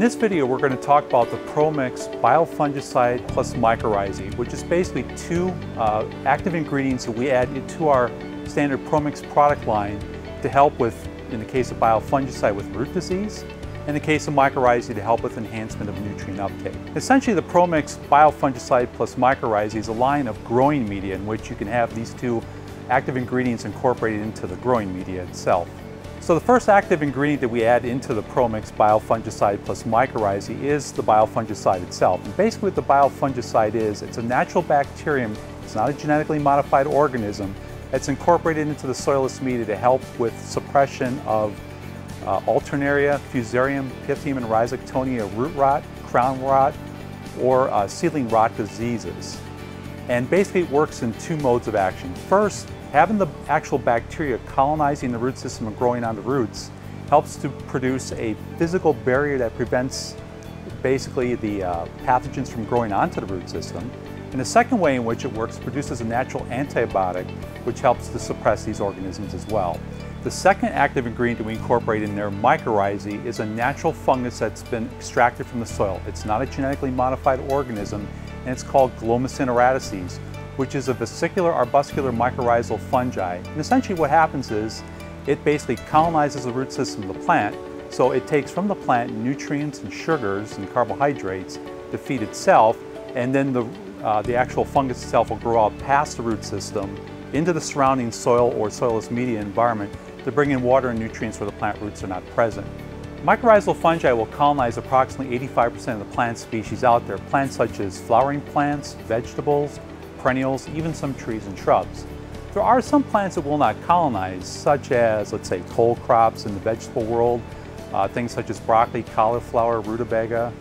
this video, we're going to talk about the ProMix biofungicide plus mycorrhizae, which is basically two active ingredients that we add into our standard ProMix product line to help with, in the case of biofungicide, with root disease, in the case of mycorrhizae, to help with enhancement of nutrient uptake. Essentially, the ProMix biofungicide plus mycorrhizae is a line of growing media in which you can have these two active ingredients incorporated into the growing media itself. So the first active ingredient that we add into the ProMix biofungicide plus mycorrhizae is the biofungicide itself. And basically what the biofungicide is, it's a natural bacterium, it's not a genetically modified organism, that's incorporated into the soilless media to help with suppression of Alternaria, Fusarium, Pythium, and Rhizoctonia root rot, crown rot, or seedling rot diseases. And basically it works in two modes of action. First, having the actual bacteria colonizing the root system and growing on the roots helps to produce a physical barrier that prevents basically the pathogens from growing onto the root system. And the second way in which it works produces a natural antibiotic which helps to suppress these organisms as well. The second active ingredient that we incorporate in there, mycorrhizae, is a natural fungus that's been extracted from the soil. It's not a genetically modified organism, and it's called Glomasin radices, which is a vesicular arbuscular mycorrhizal fungi. And essentially what happens is it basically colonizes the root system of the plant, so it takes from the plant nutrients and sugars and carbohydrates to feed itself, and then the actual fungus itself will grow out past the root system into the surrounding soil or soilless media environment to bring in water and nutrients where the plant roots are not present. Mycorrhizal fungi will colonize approximately 85% of the plant species out there, plants such as flowering plants, vegetables, perennials, even some trees and shrubs. There are some plants that will not colonize, such as, let's say, cole crops in the vegetable world, things such as broccoli, cauliflower, rutabaga,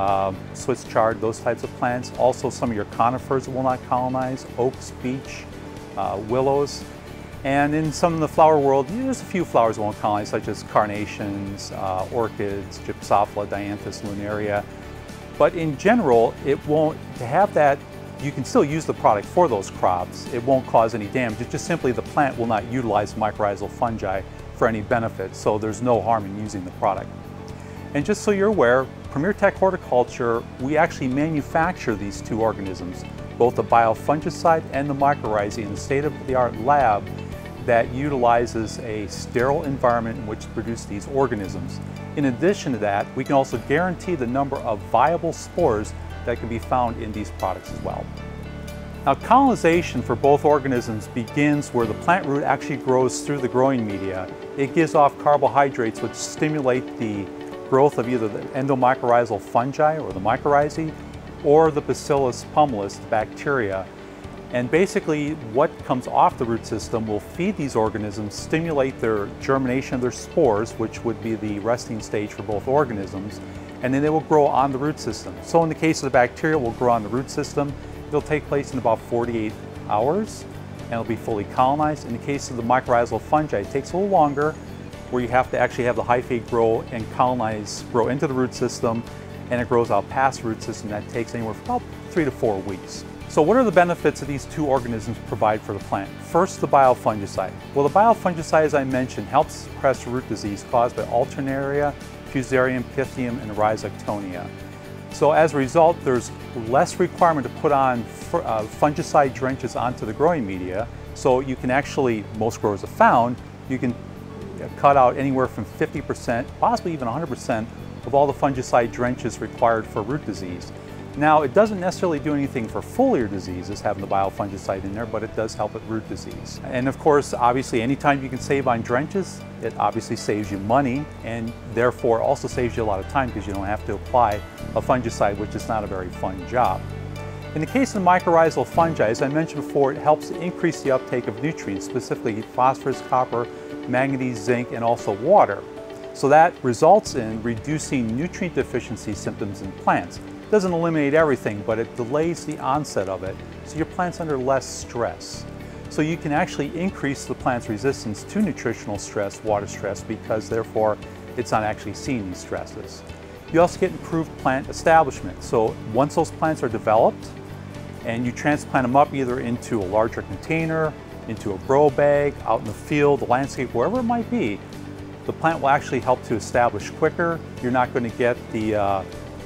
Swiss chard, those types of plants. Also some of your conifers that will not colonize, oaks, beech, willows. And in some of the flower world, there's a few flowers that won't colonize, such as carnations, orchids, Gypsophila, Dianthus lunaria. But in general, it won't, to have that, you can still use the product for those crops. It won't cause any damage. It's just simply the plant will not utilize mycorrhizal fungi for any benefit, so there's no harm in using the product. And just so you're aware, Premier Tech Horticulture, we actually manufacture these two organisms, both the biofungicide and the mycorrhizae, in a state-of-the-art lab that utilizes a sterile environment in which to produce these organisms. In addition to that, we can also guarantee the number of viable spores that can be found in these products as well. Now, colonization for both organisms begins where the plant root actually grows through the growing media. It gives off carbohydrates which stimulate the growth of either the endomycorrhizal fungi or the mycorrhizae or the Bacillus pumilus, the bacteria. And basically what comes off the root system will feed these organisms, stimulate their germination of their spores, which would be the resting stage for both organisms, and then they will grow on the root system. So in the case of the bacteria, it will grow on the root system. It'll take place in about 48 hours and it'll be fully colonized. In the case of the mycorrhizal fungi, it takes a little longer, where you have to actually have the hyphate grow and colonize, grow into the root system, and it grows out past the root system. That takes anywhere from about 3 to 4 weeks. So what are the benefits that these two organisms provide for the plant? First, the biofungicide. Well, the biofungicide, as I mentioned, helps suppress root disease caused by Alternaria, Fusarium, Pythium, and Rhizoctonia. So as a result, there's less requirement to put on fungicide drenches onto the growing media. So you can actually, most growers have found, you can cut out anywhere from 50%, possibly even 100% of all the fungicide drenches required for root disease. Now, it doesn't necessarily do anything for foliar diseases, having the biofungicide in there, but it does help with root disease. And of course, obviously, anytime you can save on drenches, it obviously saves you money, and therefore also saves you a lot of time because you don't have to apply a fungicide, which is not a very fun job. In the case of mycorrhizal fungi, as I mentioned before, it helps increase the uptake of nutrients, specifically phosphorus, copper, manganese, zinc, and also water. So that results in reducing nutrient deficiency symptoms in plants. It doesn't eliminate everything, but it delays the onset of it, so your plant's under less stress. So you can actually increase the plant's resistance to nutritional stress, water stress, because therefore it's not actually seeing these stresses. You also get improved plant establishment. So once those plants are developed and you transplant them up either into a larger container, into a grow bag, out in the field, the landscape, wherever it might be, the plant will actually help to establish quicker. You're not going to get the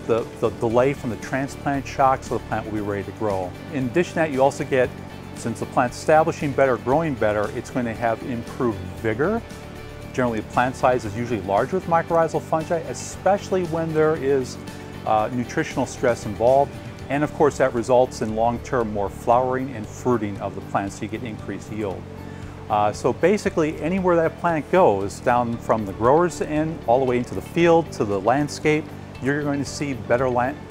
delay from the transplant shock, so the plant will be ready to grow. In addition to that, you also get, since the plant's establishing better, growing better, it's going to have improved vigor. Generally, the plant size is usually larger with mycorrhizal fungi, especially when there is nutritional stress involved. And of course, that results in long-term more flowering and fruiting of the plant, so you get increased yield. So basically, anywhere that plant goes, down from the grower's end all the way into the field to the landscape, you're going to see better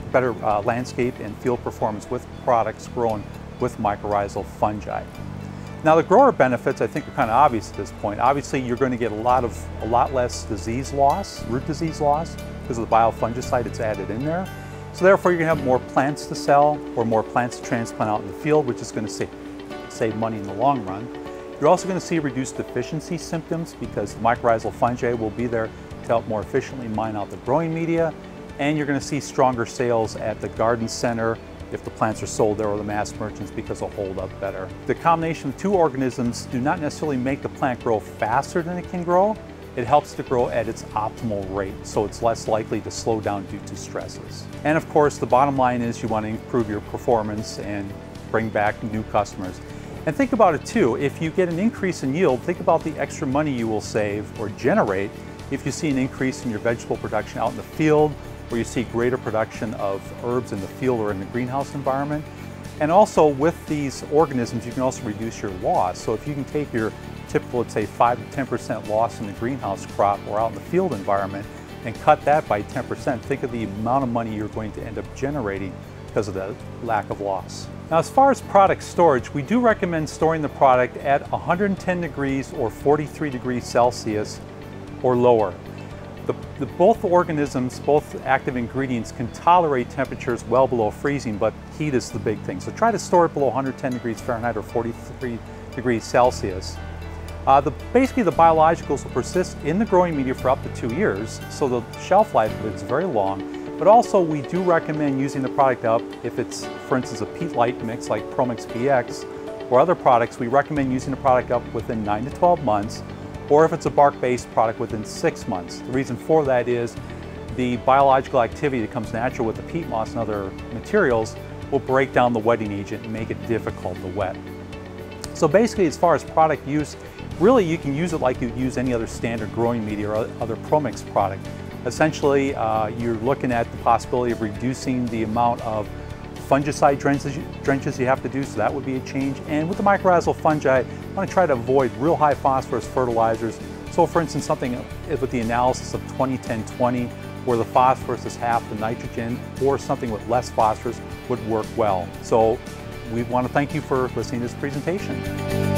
landscape and field performance with products grown with mycorrhizal fungi. Now, the grower benefits, I think, are kind of obvious at this point. Obviously, you're going to get a lot less disease loss, root disease loss, because of the biofungicide that's added in there. So therefore, you're going to have more plants to sell or more plants to transplant out in the field, which is going to save money in the long run. You're also going to see reduced deficiency symptoms because the mycorrhizal fungi will be there to help more efficiently mine out the growing media, and you're going to see stronger sales at the garden center if the plants are sold there, or the mass merchants, because they'll hold up better. The combination of two organisms do not necessarily make the plant grow faster than it can grow. It helps to grow at its optimal rate, so it's less likely to slow down due to stresses. And of course, the bottom line is you want to improve your performance and bring back new customers. And think about it too, if you get an increase in yield, think about the extra money you will save or generate if you see an increase in your vegetable production out in the field, where you see greater production of herbs in the field or in the greenhouse environment. And also with these organisms, you can also reduce your loss. So if you can take your typical, let's say 5 to 10% loss in the greenhouse crop or out in the field environment and cut that by 10%, think of the amount of money you're going to end up generating because of the lack of loss. Now, as far as product storage, we do recommend storing the product at 110 degrees or 43 degrees Celsius or lower. Both organisms, both active ingredients, can tolerate temperatures well below freezing, but heat is the big thing. So try to store it below 110 degrees Fahrenheit or 43 degrees Celsius. Basically, the biologicals will persist in the growing media for up to 2 years, so the shelf life of it is very long. But also, we do recommend using the product up if it's, for instance, a peat light mix like ProMix BX or other products. We recommend using the product up within 9 to 12 months. Or if it's a bark-based product, within 6 months. The reason for that is the biological activity that comes natural with the peat moss and other materials will break down the wetting agent and make it difficult to wet. So basically, as far as product use, really you can use it like you'd use any other standard growing media or other ProMix product. Essentially, you're looking at the possibility of reducing the amount of fungicide drenches you have to do, so that would be a change. And with the mycorrhizal fungi, I want to try to avoid real high phosphorus fertilizers. So for instance, something with the analysis of 20-10-20, where the phosphorus is half the nitrogen, or something with less phosphorus would work well. So we want to thank you for listening to this presentation.